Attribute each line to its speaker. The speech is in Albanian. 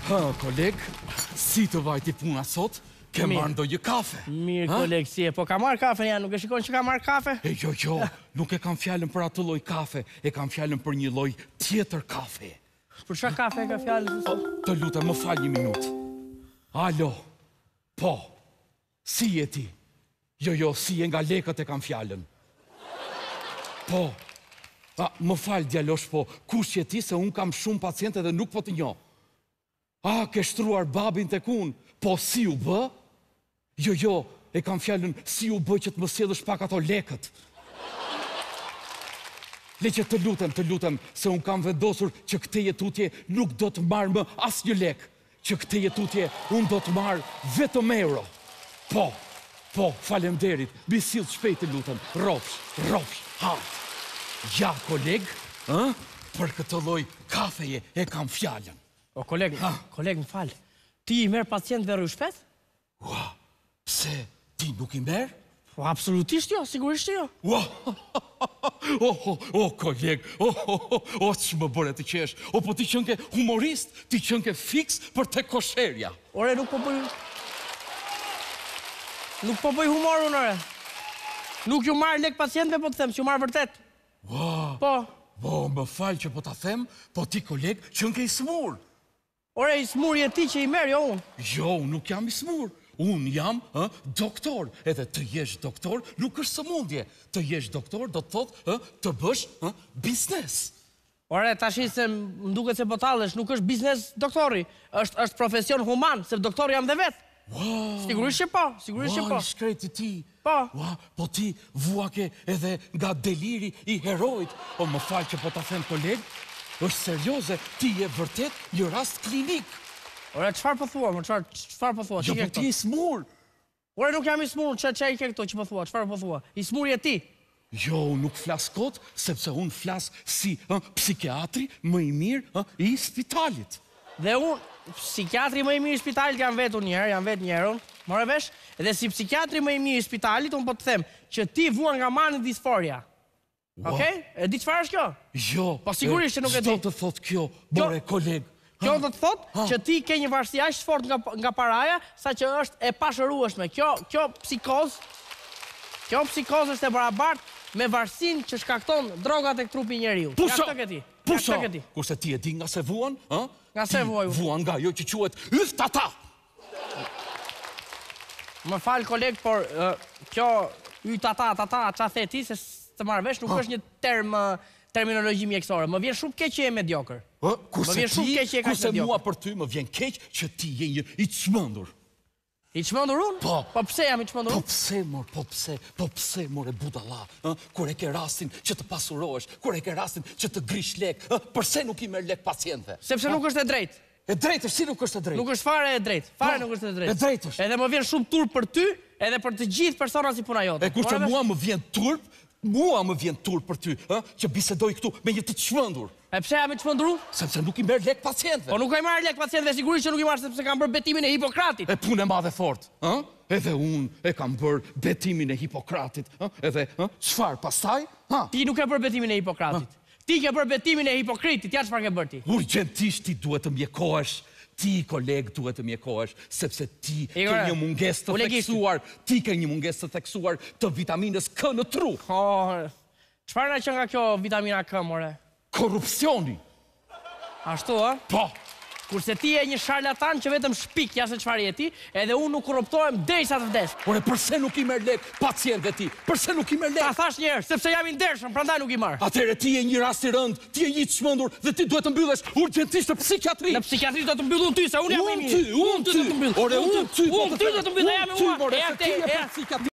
Speaker 1: Koleg, si të vajti puna sot? Ke marrë ndonjë kafe?
Speaker 2: Mirë, koleg, si e, po ka marrë kafe ja, nuk e shikon që ka marrë kafe?
Speaker 1: Jo, nuk e kam fjallën për atë lloj kafe, e kam fjallën për një lloj tjetër kafe.
Speaker 2: Për çfarë kafe e ka fjallën?
Speaker 1: Të lutem, më fal një minutë. Alo, po, si je ti? Jo, si je nga lekët e kam fjallën. Po, më fal djalosh, po, kush je ti se unë kam shumë paciente dhe nuk po të njoh. Ke shtruar babin tek unë, po si u bë? Jo, e kam fjallën si u bë që të më sjellësh pak ato lekët. Le që të lutem, se unë kam vendosur që këtë jetutje nuk do të marrë më asnjë lek. Që këtë jetutje unë do të marrë vetëm euro. Po, faleminderit, bisill shpejt të lutem, rrofsh, hart. Ja, koleg, për këtë lloj kafeje e kam fjallën.
Speaker 2: O, koleg, më fal, ti i merr pacientëve rrushpet?
Speaker 1: Ua, pse, ti nuk i merr?
Speaker 2: Po, absolutisht jo, sigurisht jo.
Speaker 1: Koleg, që më bëre të qesh. Po ti qënke humorist, ti qënke fix për te kosherja.
Speaker 2: Ore, nuk po bëj humor unë, ore. Nuk ju marr lek pacientëve, po të them, që ju marr vërtet. Po,
Speaker 1: më fal që po ta them, po ti koleg qënke i smur.
Speaker 2: Ore, i smur je ti që i merr, jo unë.
Speaker 1: Jo, nuk jam i smur. Unë jam doktor, edhe të jesh doktor nuk është sëmundje. Të jesh doktor do të thotë të bësh biznes.
Speaker 2: Ore, tashi se më duket se po tallesh, nuk është biznes doktori, është profesion human, se doktori jam dhe vetë. Sigurisht që po.
Speaker 1: Shkreti ti.
Speaker 2: Po
Speaker 1: ti vuake edhe nga deliri i herojt. Më fal që po ta them koleg, është serioze, ti je vërtet një rast klinik.
Speaker 2: Ore, çfarë po thua, çfarë po thua?
Speaker 1: Jo, po ti i smur.
Speaker 2: Ore, nuk jam i smur, çfarë i ke këto që po thua, çfarë po thua? I smur je ti.
Speaker 1: Jo, nuk flas kot, sepse unë flas si psikiatri më i mirë i spitalit.
Speaker 2: Dhe unë, psikiatri më i mirë i spitalit jam vetë njerë, more vesh, edhe si psikiatri më i mirë i spitalit, unë po të them që ti vuan nga mani disforia. Okej? E di çfarë është kjo?
Speaker 1: Jo,
Speaker 2: po sigurisht që nuk e di.
Speaker 1: Çdo të thot kjo, more koleg.
Speaker 2: Kjo do të thotë që ti ke një varësi aq fort nga paraja, sa që është e pashërueshme. Kjo psikoz është e barabartë me varësinë që shkakton drogat tek trupi i njeriu.
Speaker 1: Pusho!
Speaker 2: Pusho!
Speaker 1: Kurse ti e di nga se vuan,
Speaker 2: Nga se vuaj?
Speaker 1: Vuan nga jo që quhet yftata.
Speaker 2: Më fal koleg, por kjo yftata, çfarë the ti se të marr vesh nuk është një terminologji mjekësore. Më vjen shumë keq që je mediokër.
Speaker 1: Kurse mua për ty më vjen keq që ti je një i çmendur.
Speaker 2: I çmendur unë? Po pse jam i çmendur?
Speaker 1: Po pse more budalla? Kur e ke rastin që të pasurohesh, kur e ke rastin që të grish lek, përse nuk i merr lek pacientëve?
Speaker 2: Sepse nuk është e drejtë.
Speaker 1: E drejtë, si nuk është e drejtë?
Speaker 2: Nuk është fare e drejtë. Fare nuk është e drejtë.
Speaker 1: E drejtë është.
Speaker 2: Edhe më vjen shumë turp për ty, edhe për të gjithë personat si puna jote.
Speaker 1: E kurse mua më vjen turp për ty, që bisedoj këtu me një të çmendur.
Speaker 2: E pse jam i çmendur?
Speaker 1: Sepse nuk i merr lek pacientëve.
Speaker 2: Po nuk i marr lek pacientëve, sigurisht që nuk i marr sepse kam bërë betimin e Hipokratit.
Speaker 1: E punë e madhe fort, Edhe unë e kam bërë betimin e Hipokratit, edhe çfarë pastaj?
Speaker 2: Ti nuk e bërë betimin e Hipokratit. Ti ke bërë betimin e Hipokritit, ja çfarë ke bërë ti?
Speaker 1: Urgjentisht ti duhet të mjekohesh. Ti, koleg, duhet të mjekohesh, sepse ti ke një mungesë të theksuar të vitaminës K në tru.
Speaker 2: Çfarë na që nga kjo vitamina K, more?
Speaker 1: Korrupsioni.
Speaker 2: Ashtu,
Speaker 1: Po.
Speaker 2: Kurse ti je një sharlatan që vetëm shpik, ja se çfarë je ti, edhe unë nuk korruptohem derisa të vdes.
Speaker 1: Ore, përse nuk i merr lek pacientëve ti? Përse nuk i merr lek?
Speaker 2: Ta thash një herë, sepse jam i ndershëm, prandaj nuk i marr.
Speaker 1: Atëherë ti je një rast i rënd, ti je një i çmendur dhe ti duhet të mbyllesh urgjentisht në psikiatri.
Speaker 2: Në psikiatri do të mbyllun ty, se unë jam i mirë.
Speaker 1: Unë ty do të mbyll.
Speaker 2: Ore, unë ty do të mbyll, jam i mirë.